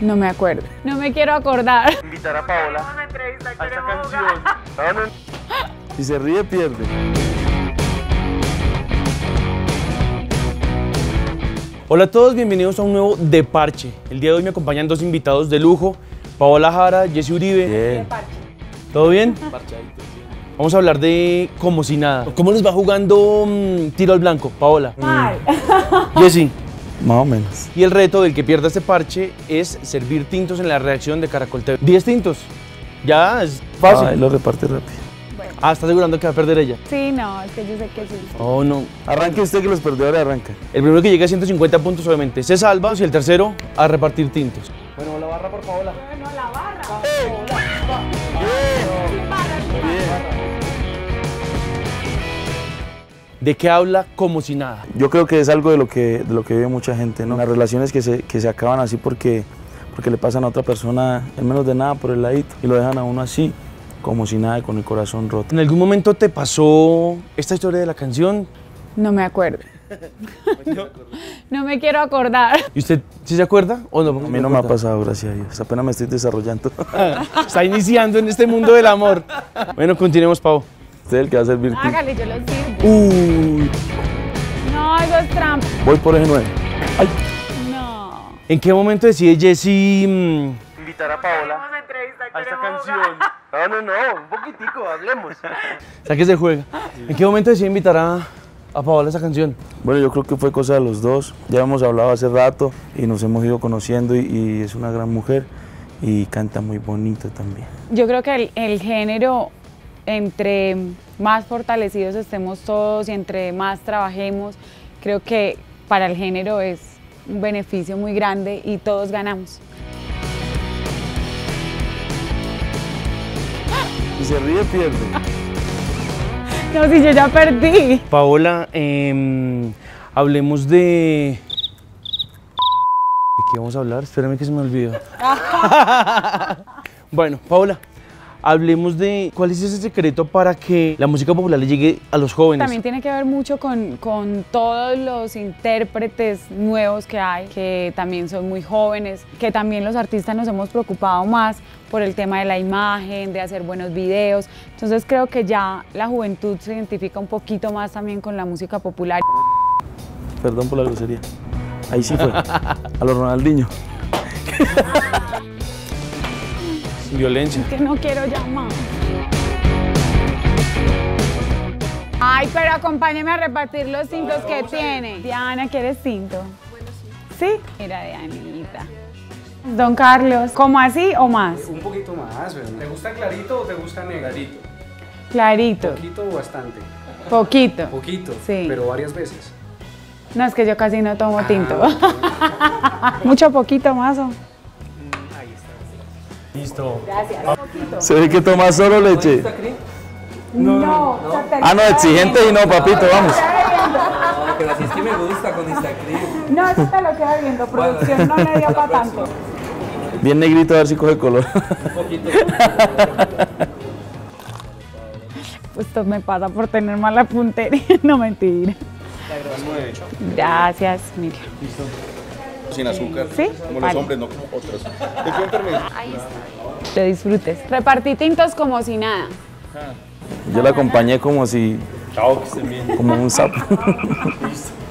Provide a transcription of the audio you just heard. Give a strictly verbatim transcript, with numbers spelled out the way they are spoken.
No me acuerdo. No me quiero acordar. Invitar a Paola a esta canción. No, no. Si se ríe, pierde. Hola a todos, bienvenidos a un nuevo De Parche. El día de hoy me acompañan dos invitados de lujo, Paola Jara, Jesse Uribe. Bien. ¿Todo bien? Vamos a hablar de como si nada. ¿Cómo les va jugando mmm, tiro al blanco, Paola? Mal. Jesse. Más o menos. Y el reto del que pierda este parche es servir tintos en la redacción de Caracol T V. diez tintos. Ya, es fácil. Ay, lo reparte rápido. Ah, ¿está asegurando que va a perder ella? Sí, no, es que yo sé que sí. Oh, no. Arranque usted que los perdedores arrancan. El primero que llegue a ciento cincuenta puntos obviamente se salva y el tercero a repartir tintos. Bueno, la barra por Paola. Bueno, la barra. ¿De qué habla como si nada? Yo creo que es algo de lo que, de lo que vive mucha gente, ¿no? Las relaciones que se, que se acaban así porque, porque le pasan a otra persona en menos de nada por el ladito y lo dejan a uno así, como si nada y con el corazón roto. ¿En algún momento te pasó esta historia de la canción? No me acuerdo. No me quiero acordar. ¿Y usted sí se acuerda o no? A mí no me ha pasado, gracias a Dios. Apenas me estoy desarrollando. Está iniciando en este mundo del amor. Bueno, continuemos, Pau. Usted es el que va a servir. Hágale, yo lo sirvo. Uy. No, eso es trampa. Voy por eje nueve. Ay. No. ¿En qué momento decide Jesse mmm, Invitar a Paola a esta canción. No, no, no, un poquitico, hablemos. saque se juega? ¿En qué momento decide invitar a, a Paola a esa canción? Bueno, yo creo que fue cosa de los dos. Ya hemos hablado hace rato y nos hemos ido conociendo y, y es una gran mujer y canta muy bonito también. Yo creo que el, el género, entre más fortalecidos estemos todos y entre más trabajemos, creo que para el género es un beneficio muy grande y todos ganamos. Si se ríe, pierde. No, si yo ya perdí. Paola, eh, hablemos de... ¿De qué vamos a hablar? Espérame que se me olvidó. Bueno, Paola, hablemos de cuál es ese secreto para que la música popular le llegue a los jóvenes. También tiene que ver mucho con, con todos los intérpretes nuevos que hay, que también son muy jóvenes, que también los artistas nos hemos preocupado más por el tema de la imagen, de hacer buenos videos. Entonces creo que ya la juventud se identifica un poquito más también con la música popular. Perdón por la grosería. Ahí sí fue. A los Ronaldinho. Sin violencia. Es que no quiero llamar. Ay, pero acompáñeme a repartir los cintos que tiene. Diana, ¿quieres cinto? Bueno, sí. ¿Sí? Mira, Dianita. Don Carlos, ¿cómo así o más? Un poquito más, ¿verdad? ¿Te gusta clarito o te gusta negrito? Clarito. ¿Poquito o bastante? Poquito. Poquito, Sí. pero varias veces. No, es que yo casi no tomo Ah, tinto. ok. Mucho poquito más. ¿O? Ahí está. Listo. Gracias. ¿Se ve que toma solo leche? No, no. Ah, no, exigente y no, papito, vamos. No, pero así es que me gusta con Instacream. No, eso te lo queda viendo. Producción no le dio para tanto. Bien negrito, a ver si coge color. Un poquito. Pues esto me pasa por tener mala puntería. No, mentira. Gracias, mira. Sin azúcar, ¿Sí? como Vale. los hombres, no como otros. ¿De qué enfermedad? Te disfrutes. Repartí tintos como si nada. Yo la acompañé como si, Chao, que estén bien. como un sapo. Listo.